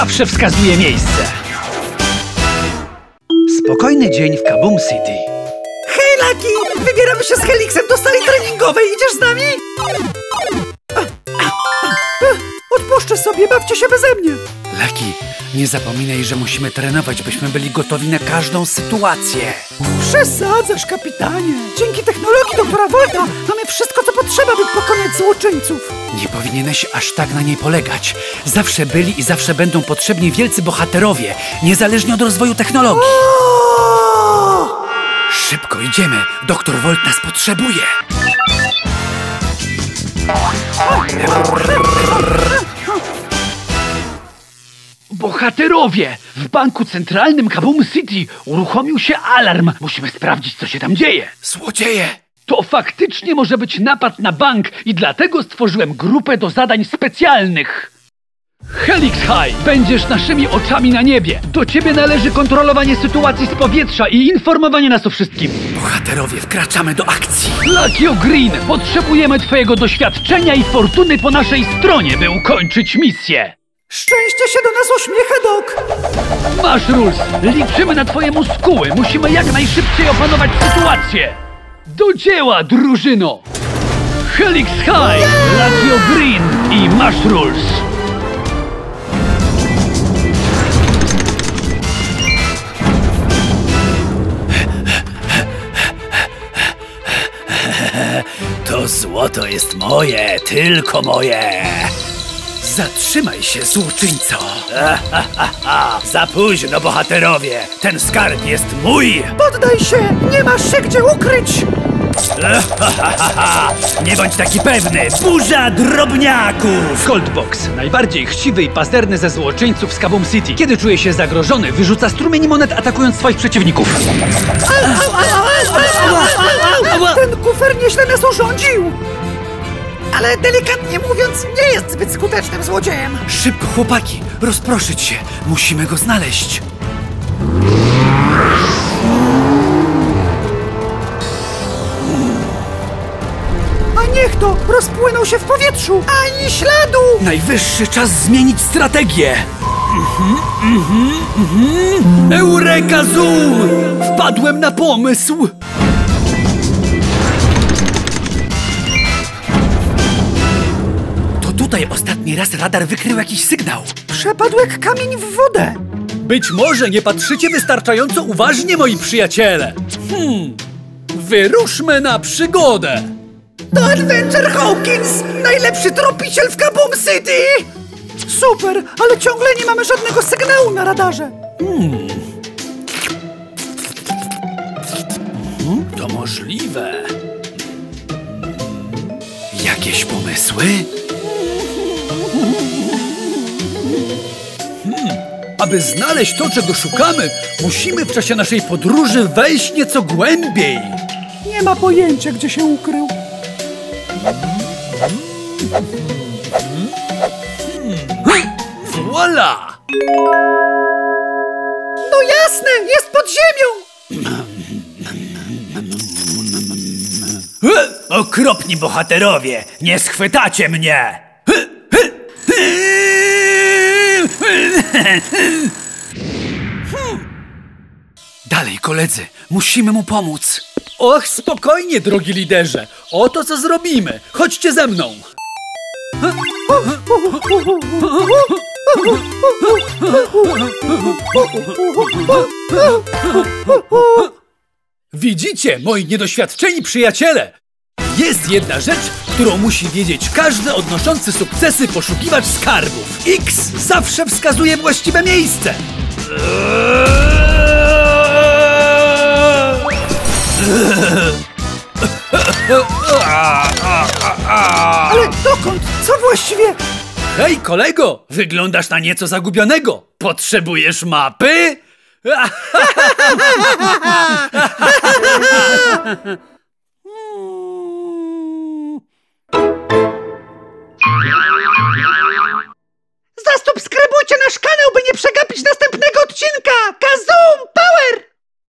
zawsze wskazuje miejsce. Spokojny dzień w Kaboom City. Hej, Lucky! Wybieramy się z Helixem do sali treningowej. Idziesz z nami? Odpuszczę sobie, bawcie się beze mnie. Lucky, nie zapominaj, że musimy trenować, byśmy byli gotowi na każdą sytuację. Przesadzasz, kapitanie. Dzięki technologii doktora Volta mamy wszystko, co potrzeba, by pokonać złoczyńców. Nie powinieneś aż tak na niej polegać. Zawsze byli i zawsze będą potrzebni wielcy bohaterowie, niezależnie od rozwoju technologii. Szybko idziemy, doktor Volt nas potrzebuje. Bohaterowie! W banku centralnym Kaboom City uruchomił się alarm. Musimy sprawdzić, co się tam dzieje. Złodzieje! To faktycznie może być napad na bank i dlatego stworzyłem grupę do zadań specjalnych. Helix High, będziesz naszymi oczami na niebie. Do ciebie należy kontrolowanie sytuacji z powietrza i informowanie nas o wszystkim. Bohaterowie, wkraczamy do akcji. Lucky Green, potrzebujemy twojego doświadczenia i fortuny po naszej stronie, by ukończyć misję. Szczęście się do nas uśmiecha, Doc. Masz, Rules, liczymy na twoje muskuły. Musimy jak najszybciej opanować sytuację. Do dzieła, drużyno! Helix High, Lucky Green i Masz, Rules. To złoto jest moje, tylko moje. Zatrzymaj się, złoczyńco. Za późno, bohaterowie. Ten skarb jest mój. Poddaj się, nie masz się gdzie ukryć. Nie bądź taki pewny. Burza drobniaków. Goldbox, najbardziej chciwy i pazerny ze złoczyńców z Kaboom City. Kiedy czuje się zagrożony, wyrzuca strumień monet, atakując swoich przeciwników. Ten kufer nieźle nas urządził. Ale delikatnie mówiąc, nie jest zbyt skutecznym złodziejem. Szybko, chłopaki, rozproszyć się. Musimy go znaleźć. A niech to! Rozpłynął się w powietrzu! Ani śladu! Najwyższy czas zmienić strategię. Eureka Zoom! Wpadłem na pomysł. To tutaj ostatni raz radar wykrył jakiś sygnał. Przepadł jak kamień w wodę. Być może nie patrzycie wystarczająco uważnie, moi przyjaciele. Wyruszmy na przygodę. To Adventure Hawkins! Najlepszy tropiciel w Kaboom City! Super, ale ciągle nie mamy żadnego sygnału na radarze. To możliwe. Jakieś pomysły? Aby znaleźć to, czego szukamy, musimy w czasie naszej podróży wejść nieco głębiej. Nie ma pojęcia, gdzie się ukrył. Voila! No jasne, jest pod ziemią! Okropni bohaterowie! Nie schwytacie mnie! Dalej, koledzy, musimy mu pomóc. Och, spokojnie, drogi liderze. Oto co zrobimy. Chodźcie ze mną. Widzicie, moi niedoświadczeni przyjaciele? Jest jedna rzecz, którą musi wiedzieć każdy odnoszący sukcesy poszukiwacz skarbów. X zawsze wskazuje właściwe miejsce. Ale dokąd? Co właściwie? Hej, kolego! Wyglądasz na nieco zagubionego. Potrzebujesz mapy? Zasubskrybujcie nasz kanał, by nie przegapić następnego odcinka! Kazoom Power!